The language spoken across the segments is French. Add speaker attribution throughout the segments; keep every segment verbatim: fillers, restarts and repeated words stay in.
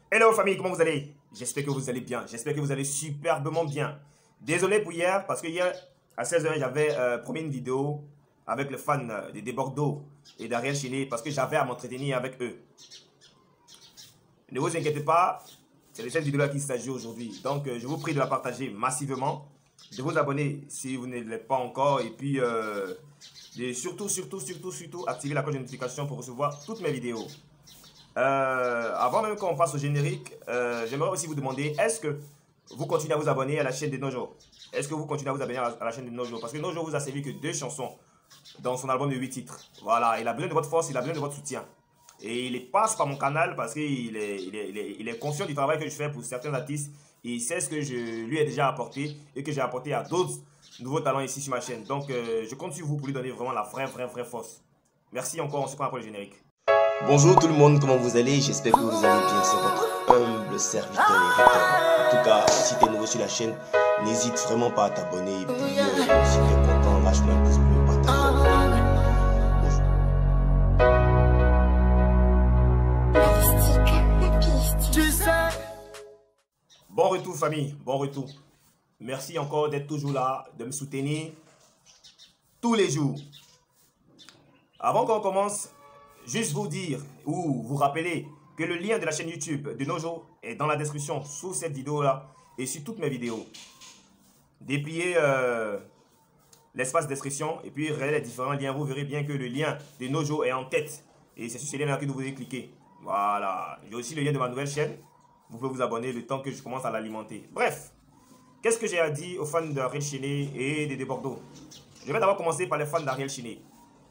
Speaker 1: Hello famille, comment vous allez? J'espère que vous allez bien, j'espère que vous allez superbement bien. Désolé pour hier, parce que hier à seize heures j'avais euh, promis une vidéo avec les fans euh, de Desbordeaux et d'Ariel Chéné parce que j'avais à m'entretenir avec eux. Ne vous inquiétez pas, c'est de cette vidéo-là qu'il s'agit aujourd'hui. Donc euh, je vous prie de la partager massivement, de vous abonner si vous ne l'êtes pas encore et puis euh, de surtout, surtout, surtout, surtout activer la cloche de notification pour recevoir toutes mes vidéos. Euh, avant même qu'on passe au générique, euh, j'aimerais aussi vous demander, est-ce que vous continuez à vous abonner à la chaîne de Nojo? Est-ce que vous continuez à vous abonner à la, à la chaîne de Nojo? Parce que Nojo vous a servi que deux chansons dans son album de huit titres. Voilà, il a besoin de votre force, il a besoin de votre soutien. Et il passe par mon canal parce qu'il est, il est, il est, il est conscient du travail que je fais pour certains artistes. Et il sait ce que je lui ai déjà apporté et que j'ai apporté à d'autres nouveaux talents ici sur ma chaîne. Donc euh, je compte sur vous pour lui donner vraiment la vraie, vraie, vraie force. Merci encore, on se prend après le générique.
Speaker 2: Bonjour tout le monde, comment vous allez? J'espère que vous allez bien, c'est votre humble serviteur et en tout cas, si tu es nouveau sur la chaîne, n'hésite vraiment pas à t'abonner et puis euh, si tu es content, lâche-moi un pouce bleu, partage.
Speaker 1: Bon retour famille, bon retour. Merci encore d'être toujours là, de me soutenir tous les jours. Avant qu'on commence, juste vous dire ou vous rappeler que le lien de la chaîne YouTube de Nojo est dans la description sous cette vidéo-là et sur toutes mes vidéos. Dépliez euh, l'espace description et puis regardez les différents liens. Vous verrez bien que le lien de Nojo est en tête. Et c'est sur ce lien-là que vous devez cliquer. Voilà. J'ai aussi le lien de ma nouvelle chaîne. Vous pouvez vous abonner le temps que je commence à l'alimenter. Bref, qu'est-ce que j'ai à dire aux fans d'Ariel Chéné et de Desbordeaux? Je vais d'abord commencer par les fans d'Ariel Chéné.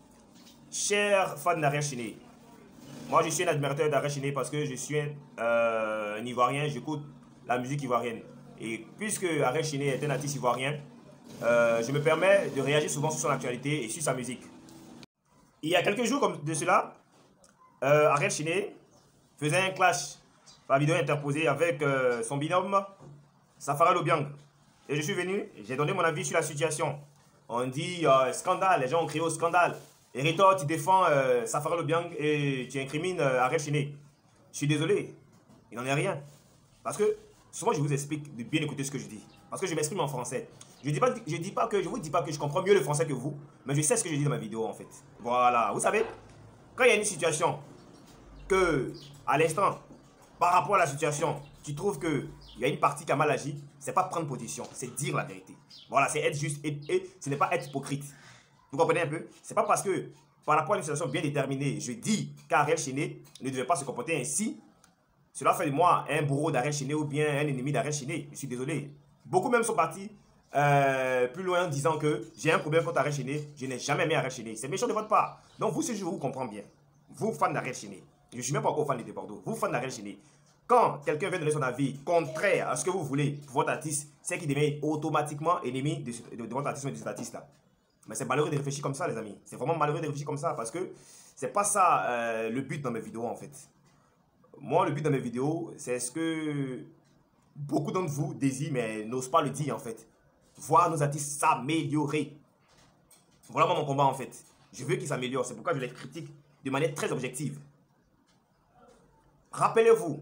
Speaker 1: Chers fans d'Ariel Chéné, moi je suis un admirateur d'Ariel Chéné parce que je suis un, euh, un Ivoirien, j'écoute la musique ivoirienne. Et puisque Ariel Chéné est un artiste ivoirien, euh, je me permets de réagir souvent sur son actualité et sur sa musique. Il y a quelques jours comme de cela, euh, Ariel Chéné faisait un clash par vidéo interposée avec euh, son binôme Safara Lobiang. Et je suis venu, j'ai donné mon avis sur la situation. On dit euh, scandale, les gens ont crié au scandale. Et Rito, tu défends euh, Safara Lobiang et tu incrimines euh, Ariel Chéné. Je suis désolé, il n'en est rien. Parce que souvent je vous explique de bien écouter ce que je dis. Parce que je m'exprime en français. Je dis pas, je dis pas que je vous dis pas que je comprends mieux le français que vous, mais je sais ce que je dis dans ma vidéo en fait. Voilà, vous savez, quand il y a une situation que à l'instant, par rapport à la situation, tu trouves qu'il y a une partie qui a mal agi, c'est pas prendre position, c'est dire la vérité. Voilà, c'est être juste et, et ce n'est pas être hypocrite. Vous comprenez un peu? C'est pas parce que, par rapport à une situation bien déterminée, je dis qu'Ariel Chéné ne devait pas se comporter ainsi, cela fait de moi un bourreau d'Ariel Chéné ou bien un ennemi d'Ariel Chéné. Je suis désolé. Beaucoup même sont partis euh, plus loin en disant que j'ai un problème contre Ariel Chéné, je n'ai jamais aimé Ariel Chéné. C'est méchant de votre part. Donc vous, si je vous comprends bien, vous, fans d'Ariel Chéné, je ne suis même pas encore fan de Desbordeaux, vous, fans d'Ariel Chéné, quand quelqu'un vient donner son avis contraire à ce que vous voulez pour votre artiste, c'est qu'il devient automatiquement ennemi de, de, de votre artiste ou de cet artiste-là. Mais c'est malheureux de réfléchir comme ça, les amis. C'est vraiment malheureux de réfléchir comme ça parce que c'est pas ça euh, le but dans mes vidéos, en fait. Moi, le but dans mes vidéos, c'est ce que beaucoup d'entre vous désirent, mais n'osent pas le dire, en fait. Voir nos artistes s'améliorer. Voilà moi, mon combat, en fait. Je veux qu'ils s'améliorent. C'est pourquoi je les critique de manière très objective. Rappelez-vous,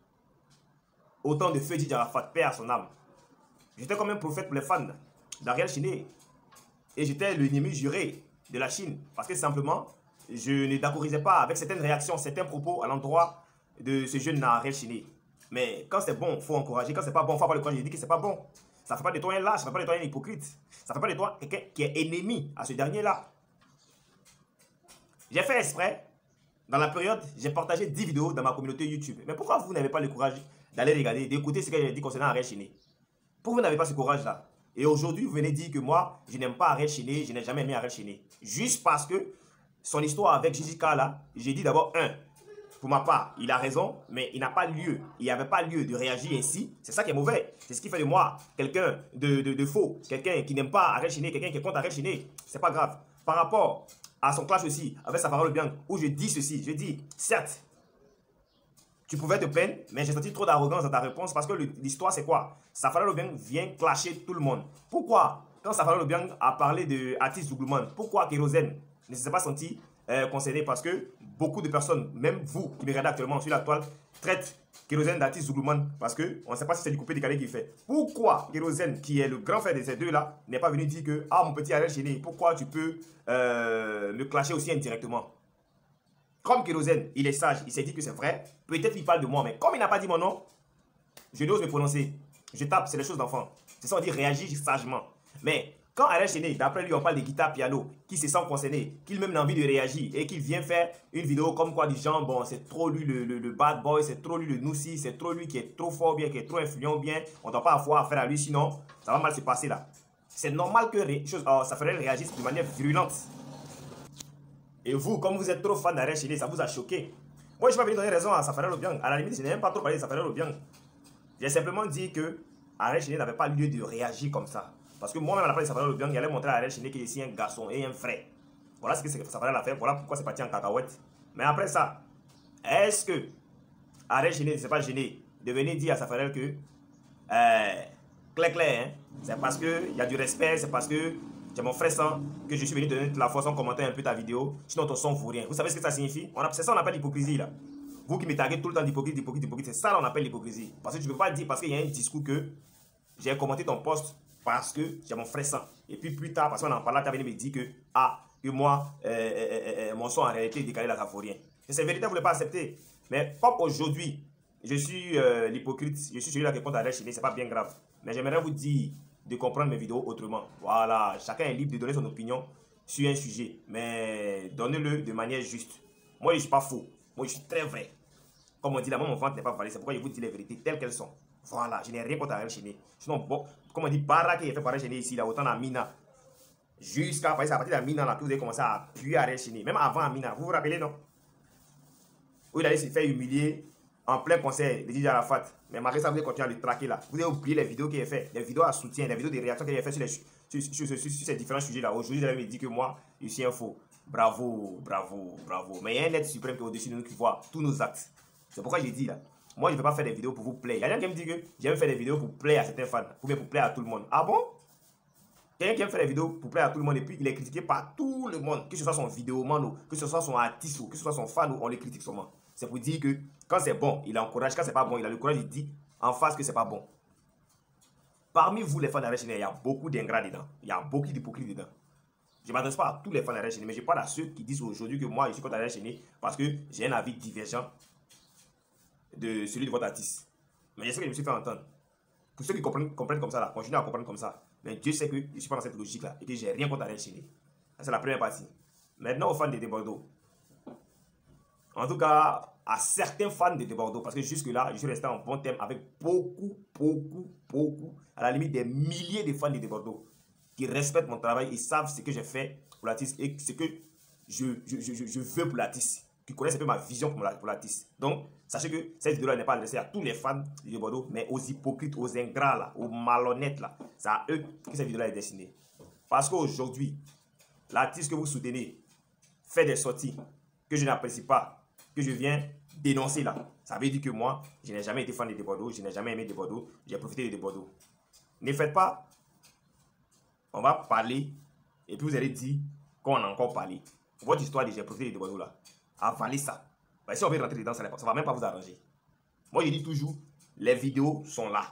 Speaker 1: au temps de Feu Didi Arafat, paix à son âme, j'étais comme un prophète pour les fans d'Ariel Chéné. Et j'étais l'ennemi juré de la Chine. Parce que simplement, je ne d'accordsais pas avec certaines réactions, certains propos à l'endroit de ce jeune Ariel Chéné. Mais quand c'est bon, il faut encourager. Quand c'est pas bon, il faut avoir le courage de dire que c'est pas bon. Ça ne fait pas de toi un lâche, ça ne fait pas de toi un hypocrite. Ça ne fait pas de toi quelqu'un qui est ennemi à ce dernier-là. J'ai fait exprès. Dans la période, j'ai partagé dix vidéos dans ma communauté YouTube. Mais pourquoi vous n'avez pas le courage d'aller regarder, d'écouter ce que j'ai dit concernant Ariel Chéné? Pourquoi vous n'avez pas ce courage-là? Et aujourd'hui, vous venez dire que moi, je n'aime pas Ariel Chéné, je n'ai jamais aimé Ariel Chéné. Juste parce que son histoire avec Gigi K là, j'ai dit d'abord, un, pour ma part, il a raison, mais il n'a pas lieu, il n'y avait pas lieu de réagir ainsi. C'est ça qui est mauvais. C'est ce qui fait de moi quelqu'un de, de, de faux, quelqu'un qui n'aime pas Ariel Chéné, quelqu'un qui est contre Ariel Chéné. C'est pas grave. Par rapport à son clash aussi, avec Safara Lobiang, où je dis ceci, je dis, certes, tu pouvais te plaindre, mais j'ai senti trop d'arrogance dans ta réponse parce que l'histoire c'est quoi? Safara Lobiang vient clasher tout le monde. Pourquoi? Quand Safara Lobiang a parlé de Artist Zouglouman, pourquoi Kérosène ne s'est pas senti euh, concerné parce que beaucoup de personnes, même vous qui me regardez actuellement sur la toile, traitent Kérosène d'artiste Zoulouman parce qu'on ne sait pas si c'est du coupé décalé qu'il fait. Pourquoi Kérosène, qui est le grand frère de ces deux-là, n'est pas venu dire que « Ah, mon petit Ariel Chéné, pourquoi tu peux euh, me clasher aussi indirectement ?» Comme Kérosène, il est sage, il s'est dit que c'est vrai, peut-être il parle de moi, mais comme il n'a pas dit mon nom, je n'ose me prononcer. Je tape, c'est les choses d'enfant. C'est ça, on dit réagir sagement. Mais quand Ariel Chéné, d'après lui, on parle de guitare, piano, qui se sent concerné, qu'il même a envie de réagir et qu'il vient faire une vidéo comme quoi du genre, bon, c'est trop lui le, le, le bad boy, c'est trop lui le noussi, c'est trop lui qui est trop fort bien, qui est trop influent bien, on ne doit pas avoir affaire à lui, sinon ça va mal se passer là. C'est normal que ré, chose, oh, ça ferait réagir de manière virulente. Et vous, comme vous êtes trop fan d'Ariel Chéné, ça vous a choqué. Moi, je ne vais pas venir donner raison à Safarel Obiang. À la limite, je n'ai même pas trop parlé de Safarel Obiang. J'ai simplement dit que Ariel Chéné n'avait pas lieu de réagir comme ça. Parce que moi-même, à la place de Safarel Obiang, il allait montrer à Ariel Chéné qu'il est ici un garçon et un frère. Voilà ce que Safarel a fait. Voilà pourquoi c'est parti en cacahuète. Mais après ça, est-ce que Ariel Chéné ne s'est pas gêné de venir dire à Safarel que euh, clair, clair, hein, c'est parce qu'il y a du respect, c'est parce que c'est mon frère sang que je suis venu donner toute la force en commentant un peu ta vidéo. Sinon, ton son ne vaut rien. Vous savez ce que ça signifie? C'est ça qu'on appelle l'hypocrisie là. Vous qui me taguez tout le temps d'hypocrite, d'hypocrite, d'hypocrite, c'est ça qu'on appelle l'hypocrisie. Parce que tu ne peux pas dire parce qu'il y a un discours que j'ai commenté ton post parce que j'ai mon frère sang. Et puis plus tard, parce qu'on en parlait, tu as venu me dire que, ah, que moi, euh, euh, euh, mon son en réalité est décalé là, ça ne vaut rien. Et c'est vérité, vous ne voulez pas accepter. Mais comme aujourd'hui, je suis euh, l'hypocrite, je suis celui-là qui compte à Ariel Chéné, ce n'est pas bien grave. Mais j'aimerais vous dire de comprendre mes vidéos autrement. Voilà, chacun est libre de donner son opinion sur un sujet, mais donnez-le de manière juste. Moi, je ne suis pas faux. Moi, je suis très vrai. Comme on dit là, moi, mon ventre n'est pas valé. C'est pourquoi je vous dis les vérités telles qu'elles sont. Voilà, je n'ai rien contre Ariel Chéné. Sinon, bon, comme on dit, Barra qui est fait par Ariel Chéné ici, là, autant Amina. Jusqu'à à partir d'Amina, là, que vous avez commencé à appuyer Ariel Chéné. Même avant Amina, vous vous rappelez, non? Où il allait se faire humilier en plein concert de D J Arafat. Mais malgré ça, vous avez continué à le traquer là. Vous avez oublié les vidéos qu'il a fait, les vidéos à soutien, les vidéos de réaction qu'il a fait sur, les, sur, sur, sur, sur ces différents sujets là. Aujourd'hui, il avait dit que moi, je suis un faux. Bravo, bravo, bravo. Mais il y a un être suprême qui est au-dessus de nous qui voit tous nos actes. C'est pourquoi j'ai dit là. Moi, je ne vais pas faire des vidéos pour vous plaire. Il y a quelqu'un qui me dit que j'aime faire des vidéos pour plaire à certains fans, pour pour plaire à tout le monde. Ah bon? Quelqu'un qui aime faire des vidéos pour plaire à tout le monde et puis il est critiqué par tout le monde, que ce soit son vidéoman, que ce soit son artiste, que ce soit son fan, on les critique seulement. C'est pour dire que quand c'est bon, il encourage. Quand c'est pas bon, il a le courage, il dit en face que c'est pas bon. Parmi vous, les fans d'Ariel Chéné, il y a beaucoup d'ingrats dedans. Il y a beaucoup d'hypocrites dedans. Je ne m'adresse pas à tous les fans d'Ariel Chéné, mais je parle à ceux qui disent aujourd'hui que moi, je suis contre Ariel Chéné parce que j'ai un avis divergent de celui de votre artiste. Mais je sais que je me suis fait entendre. Pour ceux qui comprennent, comprennent comme ça, là, continuez à comprendre comme ça. Mais Dieu sait que je ne suis pas dans cette logique-là et que j'ai rien contre Ariel Chéné. C'est la première partie. Maintenant, aux fans de Bordeaux. En tout cas, à certains fans de Bordeaux, parce que jusque-là, je suis resté en bon terme avec beaucoup, beaucoup, beaucoup, à la limite des milliers de fans de Bordeaux qui respectent mon travail et savent ce que j'ai fait pour l'artiste et ce que je, je, je, je veux pour l'artiste, qui connaissent un peu ma vision pour l'artiste. Donc, sachez que cette vidéo-là n'est pas adressée à tous les fans de Bordeaux, mais aux hypocrites, aux ingrats, là, aux malhonnêtes, là. C'est à eux que cette vidéo-là est destinée. Parce qu'aujourd'hui, l'artiste que vous soutenez fait des sorties que je n'apprécie pas, que je viens dénoncer là. Ça veut dire que moi, je n'ai jamais été fan de Bordeaux, je n'ai jamais aimé de Bordeaux, j'ai profité de Bordeaux. Ne faites pas, on va parler, et puis vous allez dire qu'on a encore parlé. Votre histoire de j'ai profité de Bordeaux là, avalez ça. Ben, si on veut rentrer dedans, ça ne va même pas vous arranger. Moi, je dis toujours, les vidéos sont là.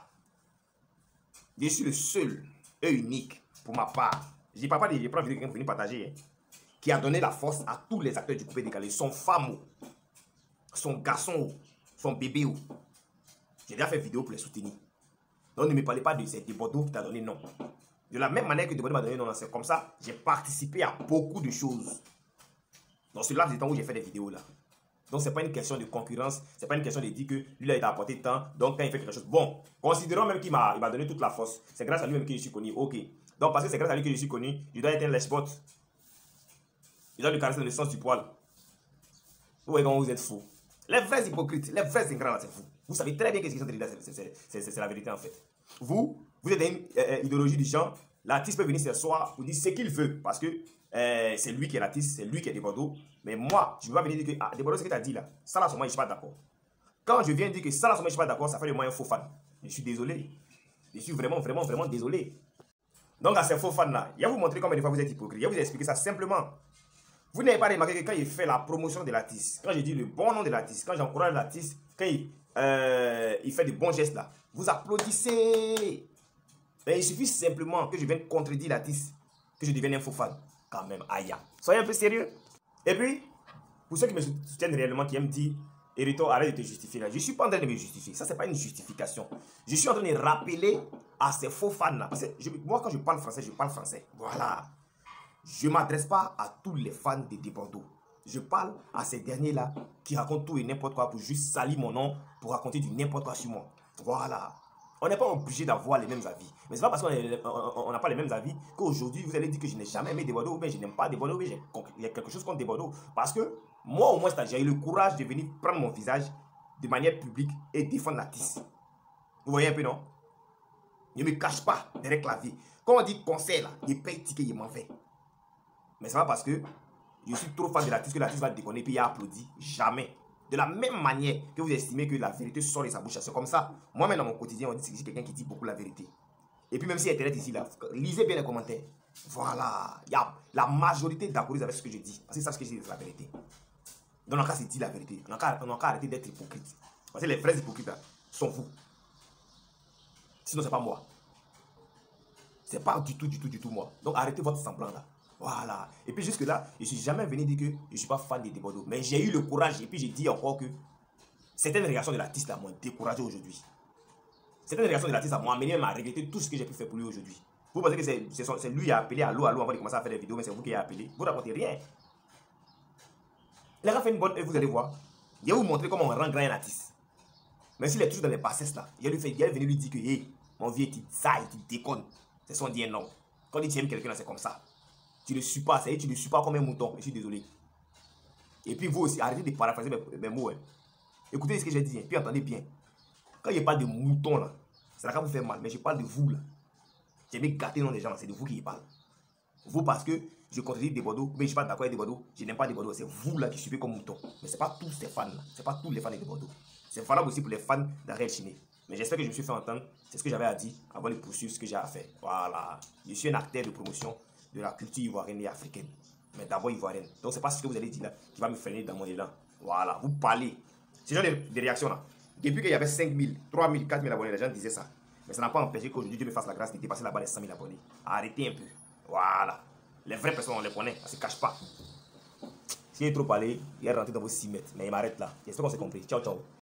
Speaker 1: Je suis le seul et unique, pour ma part. Je ne parle pas de je prends vidéo qui est venu partager, hein, qui a donné la force à tous les acteurs du coupé décalé, son femme, son garçon, son bébé. J'ai déjà fait vidéo pour les soutenir. Donc ne me parlez pas de ces Bordeaux qui t'a donné non. De la même manière que Bordeaux m'a donné non, c'est comme ça, j'ai participé à beaucoup de choses. Dans ce laps de temps où j'ai fait des vidéos là. Donc c'est pas une question de concurrence, c'est pas une question de dire que lui là il t'a apporté tant, donc quand il fait quelque chose. Bon, considérons même qu'il m'a donné toute la force. C'est grâce à lui même que je suis connu. Ok. Donc parce que c'est grâce à lui que je suis connu, je dois être un lèche-bot. Je dois lui caresser dans le sens du poil. Vous voyez comment vous êtes fous. Les vrais hypocrites, les vrais ingrats là, c'est vous. Vous savez très bien que ce qu'ils sont en train de dire, c'est la vérité en fait. Vous, vous êtes dans une euh, idéologie du genre, l'artiste peut venir ce soir pour dire ce qu'il veut, parce que euh, c'est lui qui est l'artiste, c'est lui qui est de Bordeaux. Mais moi, je ne veux pas venir dire que ah, de Bordeaux, ce que tu as dit là, ça là, sur moi, je ne suis pas d'accord. Quand je viens dire que ça là, sur moi, je ne suis pas d'accord, ça fait de moi un faux fan. Je suis désolé. Je suis vraiment, vraiment, vraiment désolé. Donc à ces faux fans là, il va vous montrer combien de fois vous êtes hypocrite. Il va vous expliquer ça simplement. Vous n'avez pas remarqué que quand il fait la promotion de l'artiste, quand je dis le bon nom de l'artiste, quand j'encourage l'artiste, quand il, euh, il fait de bons gestes là, vous applaudissez. Mais il suffit simplement que je vienne contredire l'artiste, que je devienne un faux fan. Quand même, aïe. Soyez un peu sérieux. Et puis, pour ceux qui me soutiennent réellement, qui aiment dire, Hérito, arrête de te justifier là. Je ne suis pas en train de me justifier. Ça, ce n'est pas une justification. Je suis en train de rappeler à ces faux fans là. Parce que je, moi, quand je parle français, je parle français. Voilà. Je ne m'adresse pas à tous les fans de Debordeaux. Je parle à ces derniers-là qui racontent tout et n'importe quoi pour juste salir mon nom, pour raconter du n'importe quoi sur moi. Voilà. On n'est pas obligé d'avoir les mêmes avis. Mais ce n'est pas parce qu'on n'a pas les mêmes avis qu'aujourd'hui, vous allez dire que je n'ai jamais aimé Debordeaux, ou bien je n'aime pas Debordeaux, ou bien il y a quelque chose contre Debordeaux. Parce que moi, au moins, j'ai eu le courage de venir prendre mon visage de manière publique et défendre l'artiste. Vous voyez un peu, non? Je ne me cache pas derrière le clavier. Quand on dit conseil, là, il paye ticket, il m'en fait. Mais c'est pas parce que je suis trop fan de l'artiste que l'artiste va déconner et puis il a applaudi. Jamais. De la même manière que vous estimez que la vérité sort de sa bouche. C'est comme ça. Moi-même, dans mon quotidien, on dit que c'est quelqu'un qui dit beaucoup la vérité. Et puis même si Internet ici, là, lisez bien les commentaires. Voilà. Il y a la majorité d'accord avec ce que je dis. Parce que c'est ce que je dis, c'est la vérité. Dans le cas, c'est dit la vérité. On n'a qu'à arrêter d'être hypocrite. Parce que les vrais hypocrites, là, sont vous. Sinon, c'est pas moi. C'est pas du tout, du tout, du tout moi. Donc arrêtez votre semblant là. Voilà. Et puis jusque là, je ne suis jamais venu dire que je ne suis pas fan de Debordeaux. Mais j'ai eu le courage. Et puis j'ai dit encore que certaines réactions de l'artiste m'ont découragé aujourd'hui. Certaines réactions de l'artiste m'ont amené à regretter tout ce que j'ai pu faire pour lui aujourd'hui. Vous pensez que c'est lui qui a appelé allô, allô avant de commencer à faire des vidéos, mais c'est vous qui avez appelé. Vous ne racontez rien. Il a fait une bonne œuvre, vous allez voir. Il va vous montrer comment on rend grand un artiste. Même s'il est toujours dans les bassesses là, il est venu lui dire que hey, mon vieux, tu ça, tu déconnes. C'est son dire non. Quand il aime quelqu'un, c'est comme ça. Tu ne le suis pas, c'est tu ne le suis pas comme un mouton. Je suis désolé. Et puis vous aussi, arrêtez de paraphraser mes, mes mots. Hein. Écoutez ce que j'ai dit, hein. Puis entendez bien. Quand je parle de mouton là, ça va vous faire mal. Mais je parle de vous là. J'aime gâter le nom des gens, c'est de vous qui y parle. Vous parce que je contredis Debordeaux, mais je ne suis pas d'accord avec Debordeaux, je n'aime pas Debordeaux. C'est vous là qui suivez comme mouton. Mais ce n'est pas tous ces fans là. Ce n'est pas tous les fans de Debordeaux. C'est valable aussi pour les fans d'Ariel Chiné. Mais j'espère que je me suis fait entendre. C'est ce que j'avais à dire avant de poursuivre ce que j'ai à faire. Voilà. Je suis un acteur de promotion de la culture ivoirienne et africaine. Mais d'abord ivoirienne. Donc c'est pas ce que vous allez dire là qui va me freiner dans mon élan. Voilà. Vous parlez. Ce genre de, de réactions là. Depuis qu'il y avait cinq mille, trois mille, quatre mille abonnés, les gens disaient ça. Mais ça n'a pas empêché qu'aujourd'hui Dieu me fasse la grâce de dépasser la barre des cent mille abonnés. Arrêtez un peu. Voilà. Les vraies personnes on les connaît. Ça ne se cache pas. Si il est trop parlé, il est rentré dans vos six mètres. Mais il m'arrête là. J'espère qu'on s'est compris. Ciao, ciao.